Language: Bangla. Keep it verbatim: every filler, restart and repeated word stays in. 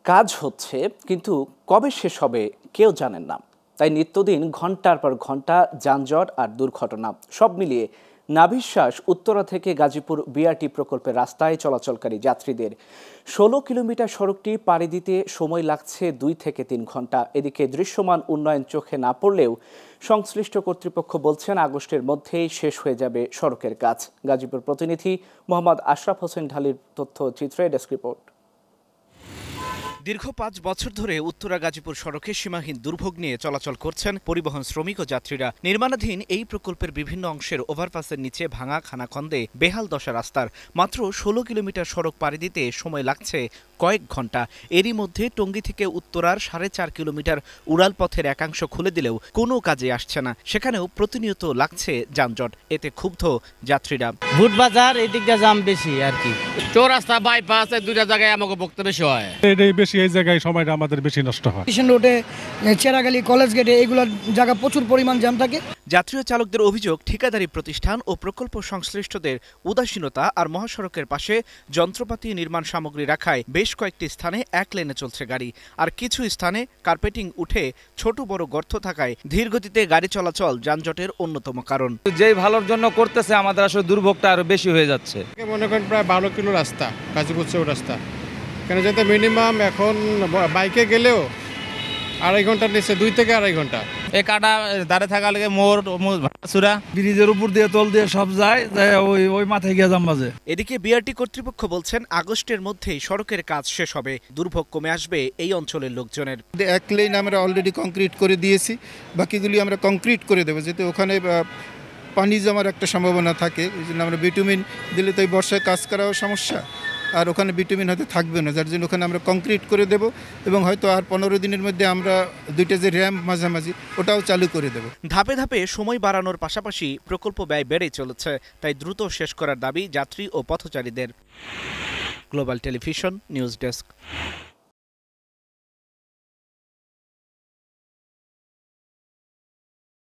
কাজ হচ্ছে, কিন্তু কবে শেষ হবে কেউ জানেন না। তাই নিত্যদিন ঘন্টার পর ঘন্টা যানজট আর দুর্ঘটনা সব মিলিয়ে নাভিশ্বাস উত্তরা থেকে গাজীপুর বিআরটি প্রকল্পের রাস্তায় চলাচলকারী যাত্রীদের। ষোলো কিলোমিটার সড়কটি পাড়ি দিতে সময় লাগছে দুই থেকে তিন ঘন্টা। এদিকে দৃশ্যমান উন্নয়ন চোখে না পড়লেও সংশ্লিষ্ট কর্তৃপক্ষ বলছেন আগস্টের মধ্যেই শেষ হয়ে যাবে সড়কের কাজ। গাজীপুর প্রতিনিধি মোহাম্মদ আশরাফ হোসেন ঢালির তথ্যচিত্রে ডেস্ক রিপোর্ট। দীর্ঘ পাঁচ বছর ধরে উত্তরা গাজীপুর সড়কে সীমাহীন দুর্ভোগ নিয়ে চলাচল করছেন পরিবহন শ্রমিক ও যাত্রীরা। নির্মাণাধীন এই প্রকল্পের বিভিন্ন অংশের ওভারপাসের নিচে ভাঙা খানাখন্দে বেহাল দশা রাস্তার। মাত্র ষোলো কিলোমিটার সড়ক পাড়ি দিতে সময় লাগছে কয়েক ঘন্টা। এরই মধ্যে টঙ্গী থেকে উত্তরার সাড়ে চার কিলোমিটার উড়াল পথের একাংশ খুলে দিলেও কোনো কাজে আসছে না। সেখানেও প্রতিনিয়ত লাগছে যানজট। এতে ক্ষুব্ধ যাত্রীরা। বুট বাজার এদিকটা জাম বেশি আর কি। চৌরাস্তা বাইপাস এই দুইটা জায়গায় আমাকে বক্তব্য বেশি হয়। এটাই বেশি, এই জায়গায় সময়টা আমাদের বেশি নষ্ট হয়। স্টেশন রোডে, চেরাগালি, কলেজ গেটে এগুলো জায়গা প্রচুর পরিমাণ জ্যাম থাকে। যাত্রী ও চালকদের অভিযোগ, ঠিকাদারি প্রতিষ্ঠান ও প্রকল্প সংশ্লিষ্টদের উদাসীনতা আর মহাসড়কের পাশে যন্ত্রপাতি নির্মাণ সামগ্রী রাখায় বেশ কয়েকটি স্থানে এক লেনে চলছে গাড়ি, আর কিছু স্থানে কার্পেটিং উঠে ছোট বড় গর্ত থাকায় ধীরগতিতে গাড়ি চলাচল যানজটের অন্যতম কারণ। যেই ভালোর জন্য করতেছে আমাদের আসলে দুর্ভোগটা আরো বেশি হয়ে যাচ্ছে। মনে করেন প্রায় বারো কিলো রাস্তা, গাজীপুর চৌ রাস্তা, কেন যাতে মিনিমাম এখন বাইকে গেলেও আড়াই ঘন্টার নিচে, দুই থেকে আড়াই ঘন্টা। এই কাটা দাঁড়ে থাকা লেগে মোর ভাঙাচুরা ব্রিজের উপর দিয়ে তল দিয়ে সব যায়, ওই ওই মাথায় গিয়ে জাম বাজে। এদিকে বিআরটি কর্তৃপক্ষ বলছেন আগস্টের মধ্যেই সড়কের কাজ শেষ হবে, দুর্ভোগ কমে আসবে এই অঞ্চলের লোকজনের। এক লেন আমরা অলরেডি কংক্রিট করে দিয়েছি, বাকিগুলি আমরা কংক্রিট করে দেবো, যাতে ওখানে পানি জমার একটা সম্ভাবনা থাকে। এই জন্য আমরা বিটুমিন দিলে তো এই বর্ষায় কাজ করাও সমস্যা, আর ওখানে বিটুমিন হয়তো থাকবে না, যার জন্য ওখানে আমরা কংক্রিট করে দেব এবং হয়তো আর পনেরো দিনের মধ্যে আমরা দুইটা যে র্যাম্প মাঝামাঝি ওটাও চালু করে দেব। ধাপে ধাপে সময় বাড়ানোর পাশাপাশি প্রকল্প ব্যয় বেড়েই চলেছে, তাই দ্রুত শেষ করার দাবি যাত্রী ও পথচারীদের। Global television news desk.